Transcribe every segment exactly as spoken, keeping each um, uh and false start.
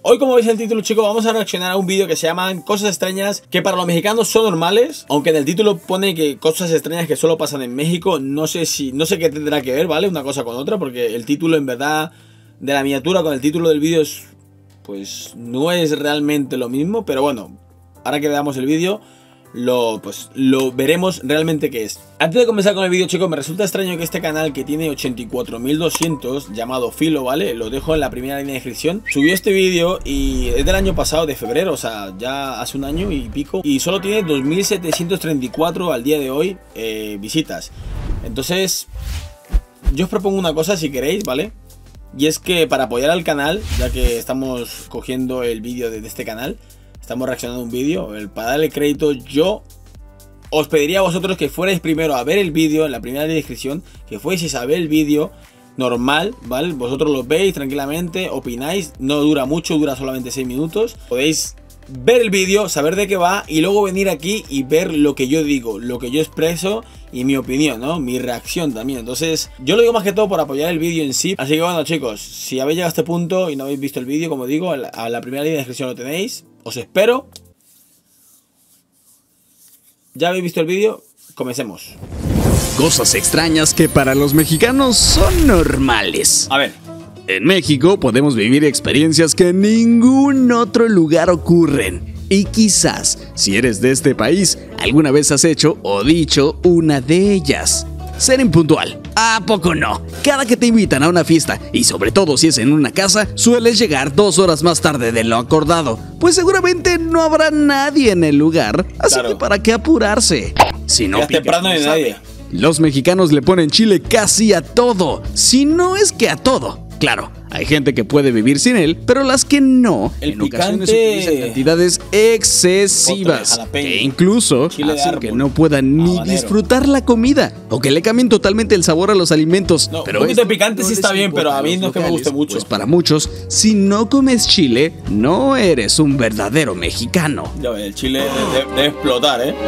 Hoy, como veis en el título, chicos, vamos a reaccionar a un vídeo que se llama Cosas extrañas que para los mexicanos son normales. Aunque en el título pone que cosas extrañas que solo pasan en México. No sé si, no sé qué tendrá que ver, ¿vale? Una cosa con otra, porque el título en verdad de la miniatura con el título del vídeo es, pues no es realmente lo mismo. Pero bueno, ahora que veamos el vídeo Lo, pues, lo veremos realmente qué es. Antes de comenzar con el vídeo, chicos, me resulta extraño que este canal, que tiene ochenta y cuatro mil doscientos, llamado Filo, ¿vale? Lo dejo en la primera línea de descripción. Subió este vídeo y es del año pasado, de febrero, o sea, ya hace un año y pico. Y solo tiene dos mil setecientos treinta y cuatro al día de hoy eh, visitas. Entonces, yo os propongo una cosa si queréis, ¿vale? Y es que para apoyar al canal, ya que estamos cogiendo el vídeo de, de este canal, estamos reaccionando a un vídeo, para darle crédito, yo os pediría a vosotros que fuerais primero a ver el vídeo en la primera descripción, que fuerais a ver el vídeo normal, ¿vale? Vosotros lo veis tranquilamente, opináis, no dura mucho, dura solamente seis minutos. Podéis ver el vídeo, saber de qué va y luego venir aquí y ver lo que yo digo, lo que yo expreso y mi opinión, ¿no? Mi reacción también. Entonces, yo lo digo más que todo por apoyar el vídeo en sí. Así que bueno, chicos, si habéis llegado a este punto y no habéis visto el vídeo, como digo, a la, a la primera línea de descripción lo tenéis. Os espero. ¿Ya habéis visto el vídeo? Comencemos. Cosas extrañas que para los mexicanos son normales. A ver. En México podemos vivir experiencias que en ningún otro lugar ocurren. Y quizás, si eres de este país, alguna vez has hecho o dicho una de ellas. Ser impuntual. ¿A poco no? Cada que te invitan a una fiesta, y sobre todo si es en una casa, sueles llegar dos horas más tarde de lo acordado, pues seguramente no habrá nadie en el lugar, así Claro. que para qué apurarse. Si no Ya picas, temprano no de sabe. nadie. Los mexicanos le ponen chile casi a todo, si no es que a todo. Claro, hay gente que puede vivir sin él, pero las que no, El en ocasiones picante- utilizan cantidades excesivas, Otro de jalapeño, que incluso chile de hacen árbol, que no puedan ni habanero. disfrutar la comida, o que le cambien totalmente el sabor a los alimentos. No, pero un poquito de esto picante sí les está bien, importa pero a mí los no es que me locales, guste mucho. Pues para muchos, si no comes chile, no eres un verdadero mexicano. Ya ves, el chile debe, debe explotar, ¿eh?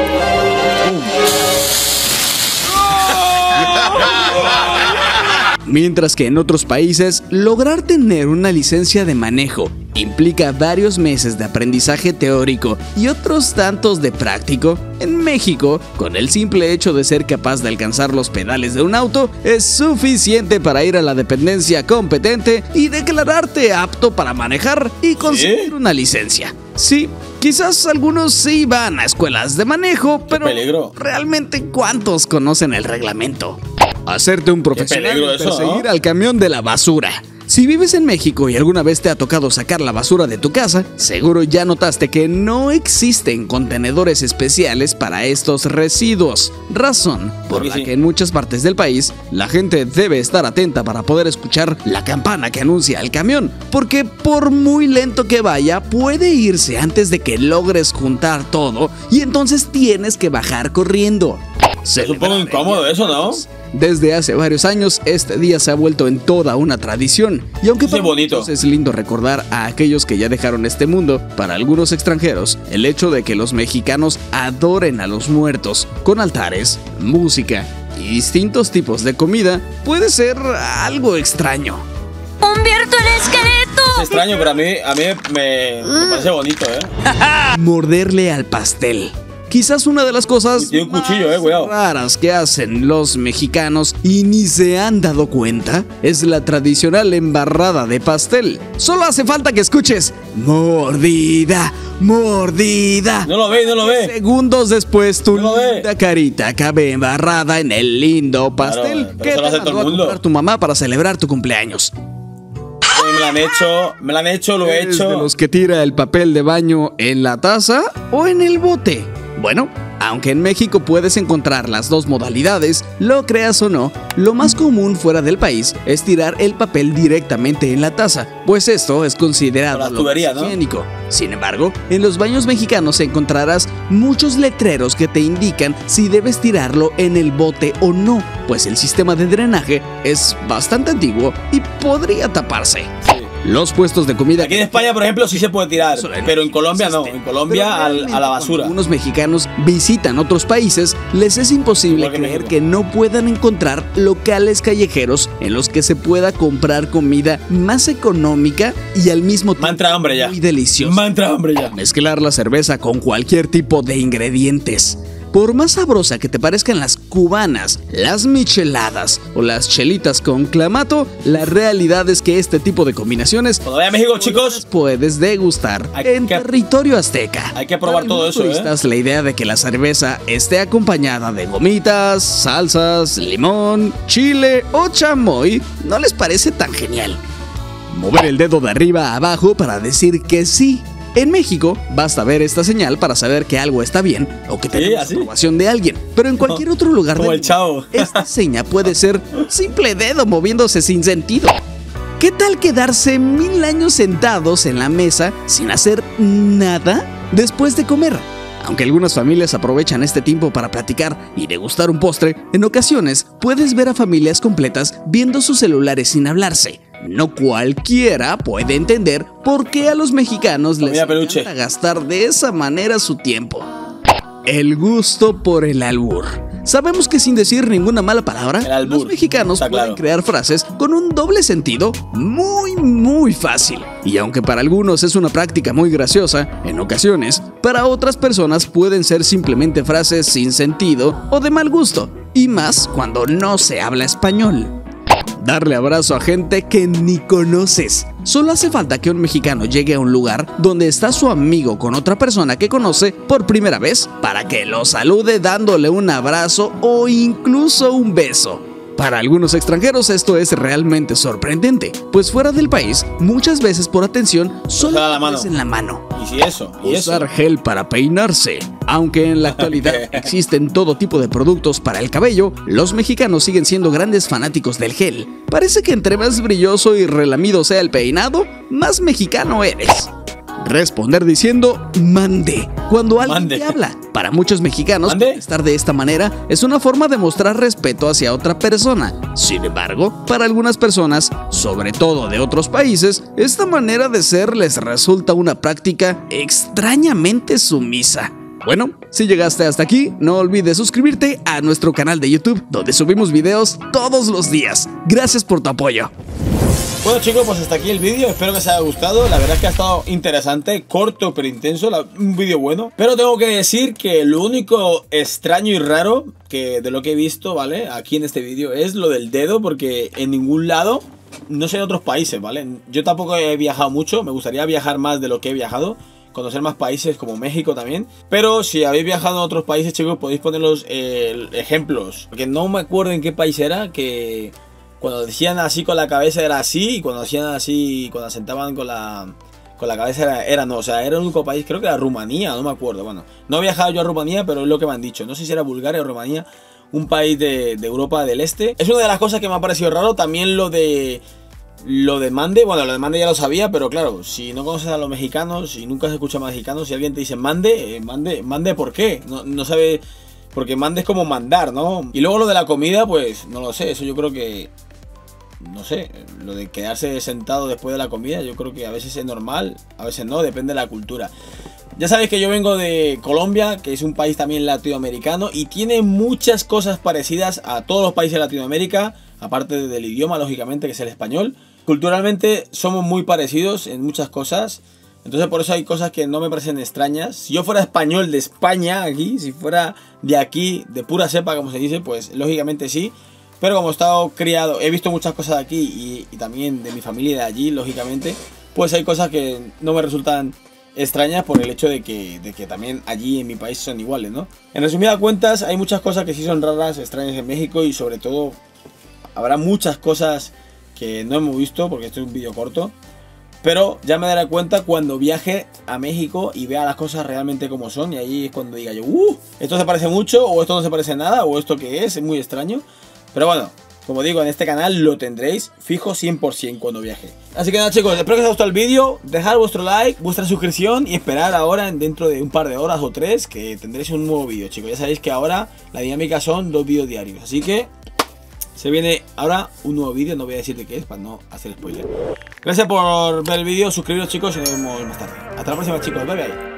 Mientras que en otros países, lograr tener una licencia de manejo implica varios meses de aprendizaje teórico y otros tantos de práctico, en México, con el simple hecho de ser capaz de alcanzar los pedales de un auto, es suficiente para ir a la dependencia competente y declararte apto para manejar y conseguir ¿Sí? una licencia. Sí, quizás algunos sí van a escuelas de manejo, pero peligro. realmente ¿cuántos conocen el reglamento? Hacerte un profesional peligro y eso, perseguir ¿no? al camión de la basura. Si vives en México y alguna vez te ha tocado sacar la basura de tu casa, seguro ya notaste que no existen contenedores especiales para estos residuos. Razón por Porque la sí. que en muchas partes del país la gente debe estar atenta para poder escuchar la campana que anuncia el camión, porque por muy lento que vaya puede irse antes de que logres juntar todo y entonces tienes que bajar corriendo. Es un poco incómodo eso, ¿no? Desde hace varios años, este día se ha vuelto en toda una tradición. Y aunque Sí, para bonito. muchos es lindo recordar a aquellos que ya dejaron este mundo, para algunos extranjeros, el hecho de que los mexicanos adoren a los muertos con altares, música y distintos tipos de comida puede ser algo extraño. ¡Humberto el esqueleto! Es extraño, pero a mí, a mí me, me parece bonito, ¿eh? Morderle al pastel. Quizás una de las cosas Tiene un cuchillo, más eh, cuidado. raras que hacen los mexicanos y ni se han dado cuenta es la tradicional embarrada de pastel. Solo hace falta que escuches mordida, mordida. No lo ve, no lo ve. Segundos después tu No lo ve. linda carita cabe embarrada en el lindo pastel Claro, pero que eso te lo hace mandó todo el a mundo. comprar tu mamá para celebrar tu cumpleaños. Sí, me lo han hecho, me lo han hecho, lo he ¿Eres hecho. de los que tira el papel de baño en la taza o en el bote? Bueno, aunque en México puedes encontrar las dos modalidades, lo creas o no, lo más común fuera del país es tirar el papel directamente en la taza, pues esto es considerado Con la lo más tubería, ¿no? higiénico. Sin embargo, en los baños mexicanos encontrarás muchos letreros que te indican si debes tirarlo en el bote o no, pues el sistema de drenaje es bastante antiguo y podría taparse. Sí. Los puestos de comida... Aquí en España, por ejemplo, sí se puede tirar, pero en Colombia no. En Colombia al, a la basura. Cuando algunos mexicanos visitan otros países, les es imposible creer que no puedan encontrar locales callejeros en los que se pueda comprar comida más económica y al mismo tiempo Mantra hambre ya. muy deliciosa. Mantra hambre ya. Mezclar la cerveza con cualquier tipo de ingredientes. Por más sabrosa que te parezcan las cubanas, las micheladas o las chelitas con clamato, la realidad es que este tipo de combinaciones cuando vaya a México, chicos, puedes degustar hay en que, territorio azteca. Hay que probar Para todo eso, turistas, ¿eh? La idea de que la cerveza esté acompañada de gomitas, salsas, limón, chile o chamoy no les parece tan genial. Mover el dedo de arriba a abajo para decir que sí. En México, basta ver esta señal para saber que algo está bien o que tenemos sí, aprobación de alguien. Pero en cualquier otro lugar como del el Chavo. esta seña puede ser simple dedo moviéndose sin sentido. ¿Qué tal quedarse mil años sentados en la mesa sin hacer nada después de comer? Aunque algunas familias aprovechan este tiempo para platicar y degustar un postre, en ocasiones puedes ver a familias completas viendo sus celulares sin hablarse. No cualquiera puede entender por qué a los mexicanos les encanta gastar de esa manera su tiempo. El gusto por el albur. Sabemos que sin decir ninguna mala palabra, los mexicanos pueden claro. crear frases con un doble sentido muy, muy fácil. Y aunque para algunos es una práctica muy graciosa, en ocasiones, para otras personas pueden ser simplemente frases sin sentido o de mal gusto. Y más cuando no se habla español. Darle abrazo a gente que ni conoces. Solo hace falta que un mexicano llegue a un lugar donde está su amigo con otra persona que conoce por primera vez para que lo salude dándole un abrazo o incluso un beso. Para algunos extranjeros esto es realmente sorprendente, pues fuera del país, muchas veces por atención solo la mano. en la mano. ¿Y si eso? ¿Y Usar eso? gel para peinarse. Aunque en la actualidad existen todo tipo de productos para el cabello, los mexicanos siguen siendo grandes fanáticos del gel. Parece que entre más brilloso y relamido sea el peinado, más mexicano eres. Responder diciendo mande cuando alguien mande. te habla. Para muchos mexicanos, ¿Mande? estar de esta manera es una forma de mostrar respeto hacia otra persona. Sin embargo, para algunas personas, sobre todo de otros países, esta manera de ser les resulta una práctica extrañamente sumisa. Bueno, si llegaste hasta aquí, no olvides suscribirte a nuestro canal de YouTube, donde subimos videos todos los días. Gracias por tu apoyo. Bueno, chicos, pues hasta aquí el vídeo, espero que os haya gustado. La verdad es que ha estado interesante, corto pero intenso, la, un vídeo bueno. Pero tengo que decir que lo único extraño y raro que de lo que he visto, ¿vale? Aquí en este vídeo es lo del dedo, porque en ningún lado, no sé en otros países, ¿vale? Yo tampoco he viajado mucho, me gustaría viajar más de lo que he viajado, conocer más países como México también. Pero si habéis viajado a otros países, chicos, podéis poner los eh, ejemplos, porque no me acuerdo en qué país era, que... cuando decían así con la cabeza era así, y cuando hacían así, cuando sentaban con la con la cabeza era, era no, o sea, era el único país, creo que era Rumanía, no me acuerdo, bueno, no he viajado yo a Rumanía, pero es lo que me han dicho, no sé si era Bulgaria o Rumanía, un país de, de Europa del Este. Es una de las cosas que me ha parecido raro, también lo de lo de mande, bueno, lo de mande ya lo sabía, pero claro, si no conoces a los mexicanos, si nunca has escuchado a mexicanos, si alguien te dice mande, eh, mande, mande, ¿por qué? No, no sabe, porque mande es como mandar, ¿no? Y luego lo de la comida, pues, no lo sé, eso yo creo que... no sé, lo de quedarse sentado después de la comida, yo creo que a veces es normal, a veces no, depende de la cultura. Ya sabéis que yo vengo de Colombia, que es un país también latinoamericano y tiene muchas cosas parecidas a todos los países de Latinoamérica, aparte del idioma, lógicamente, que es el español. Culturalmente somos muy parecidos en muchas cosas, entonces por eso hay cosas que no me parecen extrañas. Si yo fuera español de España aquí, si fuera de aquí, de pura cepa, como se dice, pues lógicamente sí. Pero como he estado criado, he visto muchas cosas de aquí y, y también de mi familia de allí, lógicamente, pues hay cosas que no me resultan extrañas por el hecho de que, de que también allí en mi país son iguales, ¿no? En resumidas cuentas, hay muchas cosas que sí son raras, extrañas en México y sobre todo habrá muchas cosas que no hemos visto porque esto es un vídeo corto. Pero ya me daré cuenta cuando viaje a México y vea las cosas realmente como son. Y ahí es cuando diga yo, uh, esto se parece mucho o esto no se parece nada o esto que es, es muy extraño. Pero bueno, como digo, en este canal lo tendréis fijo cien por cien cuando viaje. Así que nada, chicos, espero que os haya gustado el vídeo. Dejad vuestro like, vuestra suscripción y esperar ahora dentro de un par de horas o tres que tendréis un nuevo vídeo, chicos. Ya sabéis que ahora la dinámica son dos vídeos diarios. Así que Se viene ahora un nuevo vídeo, no voy a decir de qué es para no hacer spoiler. Gracias por ver el vídeo, suscribiros chicos y nos vemos más tarde. Hasta la próxima chicos, bye bye.